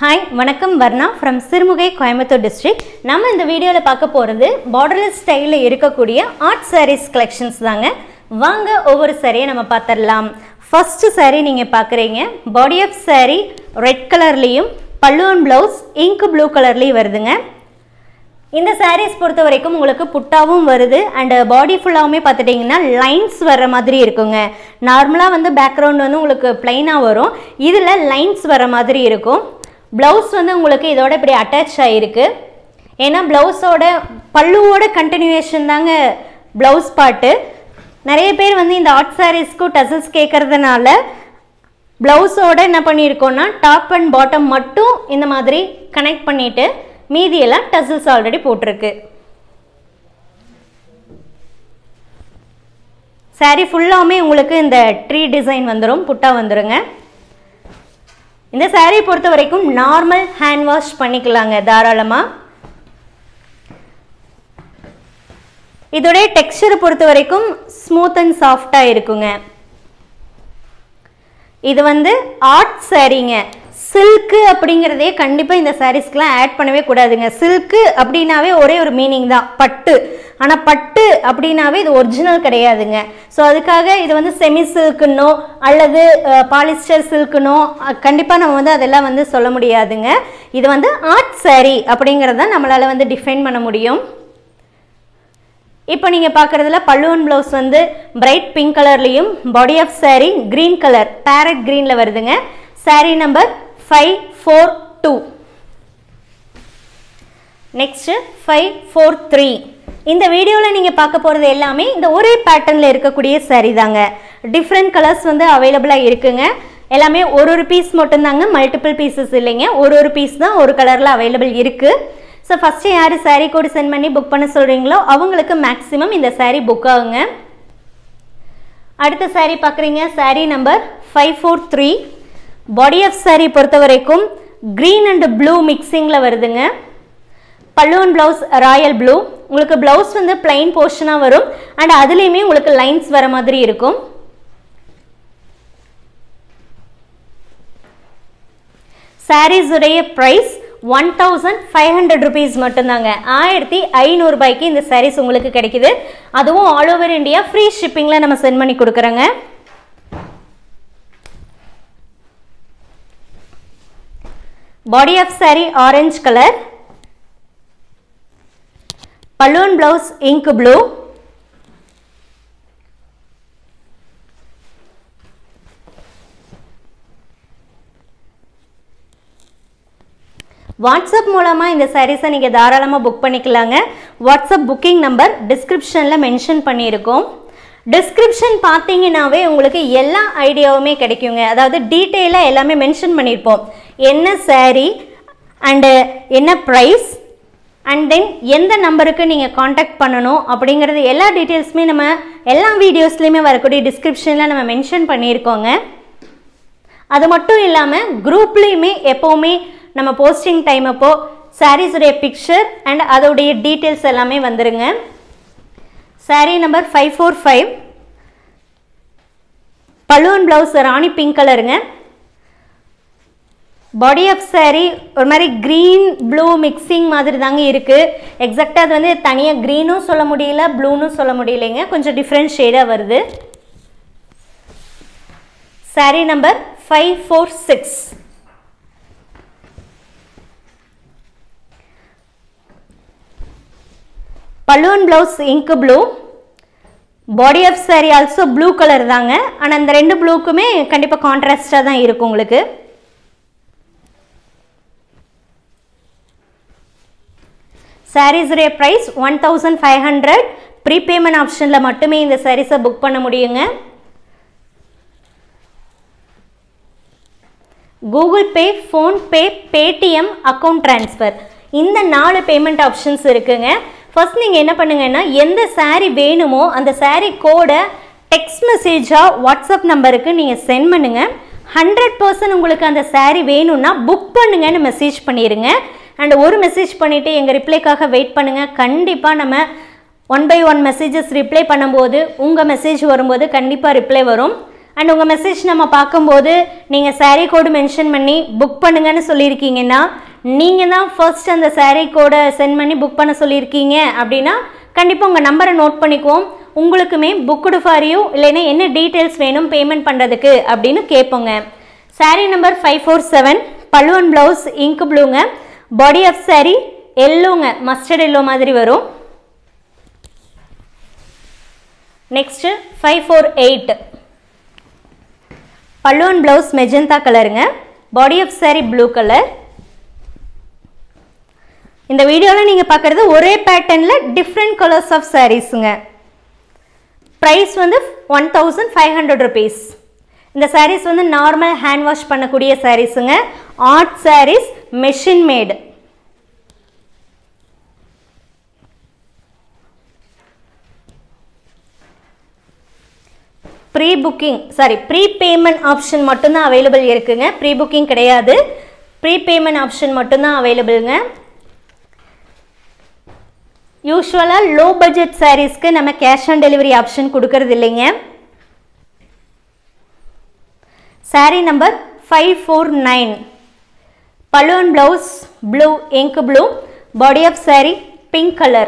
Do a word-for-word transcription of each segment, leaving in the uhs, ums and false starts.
Hi, வணக்கம் Varna from Sirumugai, Coimbatore district. நம்ம இந்த வீடியோல பார்க்க போறது borderless ஸ்டைல்ல இருக்கக்கூடிய art sarees collections தாங்க. வாங்க ஒவ்வொரு சாரியை நம்ம பார்த்தறலாம். First saree நீங்க பார்க்கறீங்க. Body of saree red கலர்லயும் பல்லு and blouse ink blue கலர்லயும் வருதுங்க. இந்த sarees பொறுத்த வரைக்கும் உங்களுக்கு புட்டாவும் வருது and body ஃபுல்லாவுமே பார்த்துட்டீங்கன்னா lines வர மாதிரி இருக்குங்க. நார்மலா வந்து பேக்ரவுண்ட் வந்து உங்களுக்கு plain-ஆ வரும். இதுல lines வர மாதிரி இருக்கும். Blouse வந்து உங்களுக்கு இதோட இப்படி அட்டாச் ஆயிருக்கு. ஏன்னா பிளவுஸோட பல்லுவோட கண்டினியூவேஷன் தாங்க பிளவுஸ் பார்ட். நிறைய பேர் வந்து இந்த ஆர்ட் சாரீஸ்க்கு டசல்ஸ் கேட்கறதுனால பிளவுஸோட என்ன பண்ணியிருக்கோம்னா டாப் அண்ட் பாட்டம் மட்டும் இந்த மாதிரி கனெக்ட் பண்ணிட்டு மீதி எல்லாம் டசல்ஸ் ஆல்ரெடி போட்டிருக்கு. சாரி ஃபுல்லாமே உங்களுக்கு இந்த ட்ரீ டிசைன் வந்துடும், புட்டா வந்துருங்க. இந்த சாரி பொறுத்த வரைக்கும் நார்மல் ஹேண்ட் வாஷ் பண்ணிக்கலாங்க தாராளமா. இதோட டெக்ஸ்சர் பொறுத்த வரைக்கும் ஸ்மூத் அண்ட் சாஃப்டா இருக்குங்க. இது வந்து ஆர்ட் சாரீங்க. சில்க் அப்படிங்கிறதே கண்டிப்பா இந்த சாரீஸ்க்குலாம் ஆட் பண்ணவே கூடாதுங்க. சில்க் அப்படின்னாவே ஒரே ஒரு மீனிங் தான், பட்டு. ஆனா பட்டு அப்படின்னாவே இது ஒரிஜினல் கிடையாதுங்க. ஸோ அதுக்காக இது வந்து செமி சில்க்குன்னோ அல்லது பாலிஸ்டர் சில்க்குனோ கண்டிப்பா நம்ம வந்து அதெல்லாம் வந்து சொல்ல முடியாதுங்க. இது வந்து ஆர்ட் சாரீ அப்படிங்கிறத நம்மளால வந்து டிஃபைன் பண்ண முடியும். இப்போ நீங்க பார்க்கறதுல பல்லு அண்ட் பிளவுஸ் வந்து பிரைட் பிங்க் கலர்லயும் body of saree green colour parrot கிரீன்ல வருதுங்க. Saree number five four two. Next five four three. இந்த வீடியோல நீங்க பார்க்க போறது எல்லாமே இந்த ஒரே பேட்டர்ன்ல இருக்கக்கூடிய saree தாங்க. டிஃபரண்ட் கலர்ஸ் வந்து அவைலபிளா இருக்குங்க. எல்லாமே ஒரு ஒரு பீஸ் மட்டும் தாங்க, மல்டிபிள் பீசஸ் இல்லைங்க. ஒரு ஒரு பீஸ் தான் ஒரு கலர்ல அவைலபிள் இருக்கு. ஸோ ஃபர்ஸ்ட் யாரு saree கோட் சென்ட் பண்ணி புக் பண்ண சொல்றீங்களோ அவங்களுக்கு மேக்ஸிமம் இந்த saree புக் ஆகுங்க. அடுத்த saree பார்க்குறீங்க, saree number five four three. Body of saree பொறுத்த வரைக்கும் கிரீன் அண்ட் ப்ளூ மிக்சிங்ல வருதுங்க. Pallu and blouse royal blue. உங்களுக்கு பிளவுஸ் வந்து பிளைன் போர்ஷனா வரும் அண்ட் அதுலயுமே உங்களுக்கு லைன்ஸ் வர மாதிரி இருக்கும். சாரீஸ் உடைய price one thousand five hundred rupees மட்டும்தாங்க. ஆயிரத்தி ஐநூறு ரூபாய்க்கு இந்த சாரீஸ் உங்களுக்கு கிடைக்குது. அதுவும் ஆல் ஓவர் இந்தியா ஃப்ரீ ஷிப்பிங்ல நம்ம சென்ட் பண்ணி கொடுக்குறோங்க. Body of saree orange color, balloon blouse ink blue, WhatsApp மூலமா இந்த சாரீஸை நீங்க தாராளமா புக் பண்ணிக்கலாங்க. வாட்ஸ்அப் புக்கிங் நம்பர் டிஸ்கிரிப்ஷன்ல மென்ஷன் பண்ணியிருக்கோம். டிஸ்கிரிப்ஷன் பார்த்தீங்கன்னாவே உங்களுக்கு எல்லா ஐடியாவுமே கிடைக்குங்க. அதாவது டீட்டெயிலாக எல்லாமே மென்ஷன் பண்ணியிருப்போம். என்ன சாரீ அண்டு என்ன ப்ரைஸ் அண்ட் தென் எந்த நம்பருக்கு நீங்கள் காண்டாக்ட் பண்ணணும் அப்படிங்கிறது எல்லா டீட்டெயில்ஸுமே நம்ம எல்லா வீடியோஸ்லேயுமே வரக்கூடிய டிஸ்கிரிப்ஷனில் நம்ம மென்ஷன் பண்ணியிருக்கோங்க. அது மட்டும் இல்லாமல் குரூப்லேயுமே எப்போவுமே நம்ம போஸ்டிங் டைம் அப்போ சாரீஸுடைய பிக்சர் அண்ட் அதோடைய டீட்டெயில்ஸ் எல்லாமே வந்துருங்க. Saree number five four five. Balloon blouse rani pink கலருங்க. பாடி ஆஃப் சாரீ ஒரு மாதிரி கிரீன் ப்ளூ மிக்சிங் மாதிரி தாங்க இருக்கு. எக்ஸாக்டா அது வந்து தனியாக கிரீனும் சொல்ல முடியல, ப்ளூனும் சொல்ல முடியலைங்க. கொஞ்சம் டிஃப்ரெண்ட் ஷேடாக வருது. Saree number five four six. Balloon blouse ink blue. Body of saree also blue colour தாங்க. ஆனால் அந்த ரெண்டு ப்ளூக்குமே கண்டிப்பாக கான்ட்ராஸ்டாக தான் இருக்கும் உங்களுக்கு. சாரீஸுடைய price one thousand five hundred. Prepayment ஆப்ஷனில் மட்டுமே இந்த சாரீஸை புக் பண்ண முடியுங்க. Google Pay, PhonePe, Paytm, account transfer இந்த நாலு பேமெண்ட் ஆப்ஷன்ஸ் இருக்குங்க. ஃபர்ஸ்ட் நீங்கள் என்ன பண்ணுங்கன்னா எந்த சாரீ வேணுமோ அந்த சாரீ கோடை டெக்ஸ்ட் மெசேஜாக வாட்ஸ்அப் நம்பருக்கு நீங்கள் சென்ட் பண்ணுங்கள். ஹண்ட்ரட் பர்சன்ட் உங்களுக்கு அந்த சாரீ வேணும்னா புக் பண்ணுங்கன்னு மெசேஜ் பண்ணிடுங்க. அண்ட் ஒரு மெசேஜ் பண்ணிவிட்டு எங்கள் ரிப்ளைக்காக வெயிட் பண்ணுங்கள். கண்டிப்பாக நம்ம one by one messages reply பண்ணும்போது உங்கள் மெசேஜ் வரும்போது கண்டிப்பாக ரிப்ளை வரும். அண்ட் உங்கள் மெசேஜ் நம்ம பார்க்கும்போது நீங்கள் சாரீ கோடு மென்ஷன் பண்ணி புக் பண்ணுங்கன்னு சொல்லியிருக்கீங்கன்னா, நீங்கள் தான் ஃபர்ஸ்ட் அந்த சாரீ கோடை சென்ட் பண்ணி புக் பண்ண சொல்லியிருக்கீங்க அப்படின்னா கண்டிப்பாக உங்கள் நம்பரை நோட் பண்ணிக்குவோம். உங்களுக்குமே புக்குடு ஃபார் யூ இல்லைன்னா என்ன டீட்டெயில்ஸ் வேணும் பேமெண்ட் பண்ணுறதுக்கு அப்படின்னு கேட்போங்க. Saree number five four seven, balloon blouse ink ப்ளூங்க, பாடி ஆஃப் சாரீ எல்லோங்க, மஸ்டர்ட் எல்லோ மாதிரி வரும். Next five four eight, balloon blouse magenta கலருங்க, body of saree blue colour. இந்த வீடியோவில் நீங்கள் பார்க்குறது ஒரே பேட்டர்னில் டிஃப்ரெண்ட் கலர்ஸ் ஆஃப் சாரீஸுங்க. ப்ரைஸ் வந்து one thousand five hundred rupees. இந்த சாரீஸ் வந்து நார்மல் ஹேண்ட் வாஷ் பண்ணக்கூடிய சாரீஸுங்க. Art sarees, machine made. Pre booking sorry pre payment option மட்டும்தான் அவைலபிள் இருக்குங்க. ப்ரீ புக்கிங் கிடையாது, ப்ரீ பேமெண்ட் ஆப்ஷன் மட்டும்தான் அவைலபிளுங்க. யூஸ்வலாக லோ பட்ஜெட் சாரீஸ்க்கு நம்ம கேஷ் ஆன் டெலிவரி ஆப்ஷன் கொடுக்கறது இல்லைங்க. Saree number five four nine, balloon blouse blue ink blue, body of saree pink colour.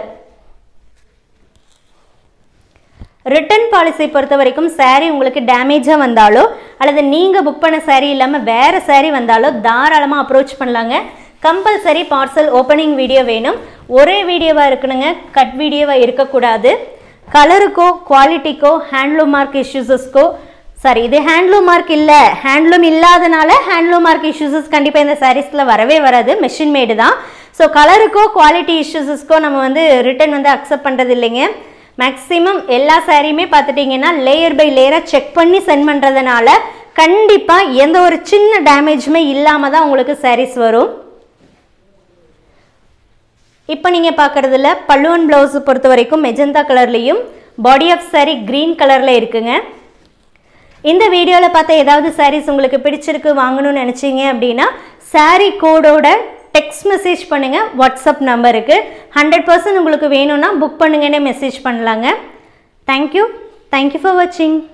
Return policy பொறுத்த வரைக்கும் சாரீ உங்களுக்கு டேமேஜாக வந்தாலோ அல்லது நீங்கள் புக் பண்ண சாரீ இல்லாமல் வேறு சாரீ வந்தாலோ தாராளமாக அப்ரோச் பண்ணலாங்க. கம்பல்சரி பார்சல் ஓப்பனிங் வீடியோ வேணும். ஒரே வீடியோவாக இருக்கணுங்க, கட் வீடியோவாக இருக்கக்கூடாது. கலருக்கோ குவாலிட்டிக்கோ ஹேண்ட்லூம் மார்க் இஷ்யூஸஸ்க்கோ சாரி இது ஹேண்ட்லூம் மார்க் இல்லை, ஹேண்ட்லூம் இல்லாதனால ஹேண்ட்லூம் மார்க் இஷ்யூஸஸ் கண்டிப்பாக இந்த சாரீஸில் வரவே வராது, மெஷின் மேடு தான். ஸோ கலருக்கோ குவாலிட்டி இஷ்யூஸஸ்க்கோ நம்ம வந்து ரிட்டர்ன் வந்து அக்செப்ட் பண்ணுறது இல்லைங்க. மேக்ஸிமம் எல்லா சாரியுமே பார்த்துட்டிங்கன்னா லேயர் பை லேயராக செக் பண்ணி சென்ட் பண்ணுறதுனால கண்டிப்பாக எந்த ஒரு சின்ன டேமேஜுமே இல்லாமல் தான் உங்களுக்கு சாரீஸ் வரும். இப்போ நீங்கள் பார்க்குறதுல பல்லுவன் ப்ளவுஸு பொறுத்த வரைக்கும் மெஜந்தா கலர்லேயும் பாடி ஆஃப் சாரீ க்ரீன் கலரில் இருக்குங்க. இந்த வீடியோவில் பார்த்த ஏதாவது சாரீஸ் உங்களுக்கு பிடிச்சிருக்கு வாங்கணும்னு நினச்சிங்க அப்படின்னா சாரீ கோடோட டெக்ஸ்ட் மெசேஜ் பண்ணுங்கள் வாட்ஸ்அப் நம்பருக்கு. ஹண்ட்ரட் பர்சன்ட் உங்களுக்கு வேணும்னா புக் பண்ணுங்கன்னே மெசேஜ் பண்ணலாங்க. தேங்க்யூ தேங்க்யூ ஃபார் வாட்சிங்.